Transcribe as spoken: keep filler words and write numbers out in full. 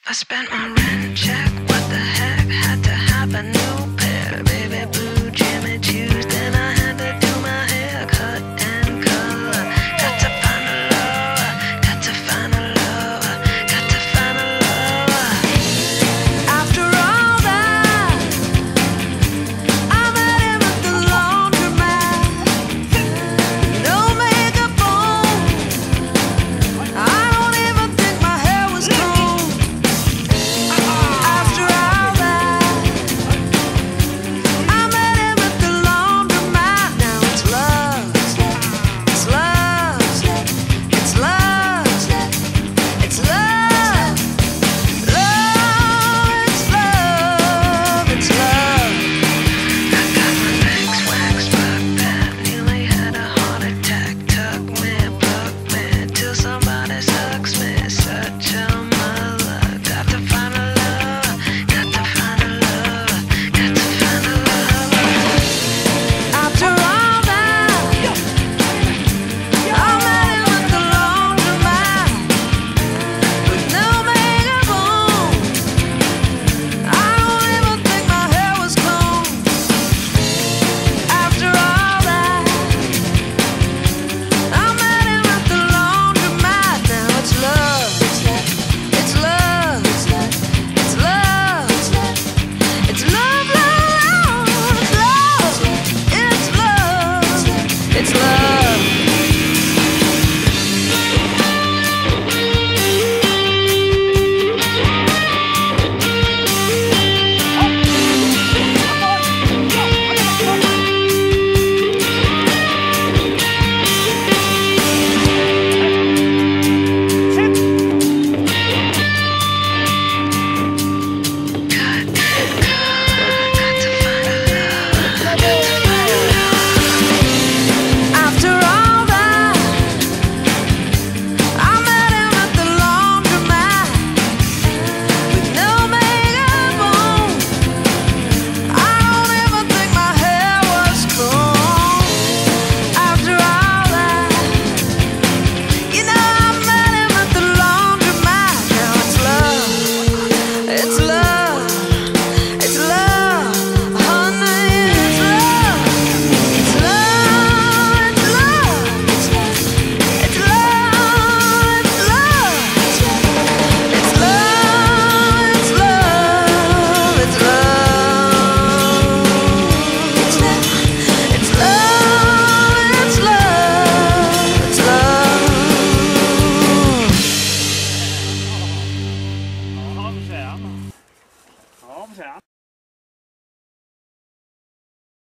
I spent my rent check, what the heck, had to have a new pair. Baby blue Jimmy Choos, then I had to do my hair, cut and color. Got to find a lover, got to find a lover, got to find a lover. After all that, I met him at the laundromat. No makeup on, I don't even think my hair was combed. After all that, I met him at the laundromat. Now it's love, it's love, it's love, it's love, love, it's love, it's love. I got my legs waxed, fuck that. Nearly had a heart attack. Tuck me, buck me, till somebody sucks me. Such a mother. Got to find a lover, got to find a lover, got to find a lover. After all that, I met him at the laundromat with no makeup on. I don't even think my hair was combed. After all that, I met him at the laundromat. Now it's love, it's love, it's love, it's love, it's love, love, it's love, it's love, it's love. After all that, I met him at the laundromat with no makeup on. I don't even think my hair was combed. After all that, you know I met him at the laundromat. Now it's love, it's love, it's love, honey, it's love, it's love, it's love, it's love, it's love, it's love, it's love, it's love, it's love, it's love, it's love, it's love. Ja, på skjermen. Ja, på skjermen.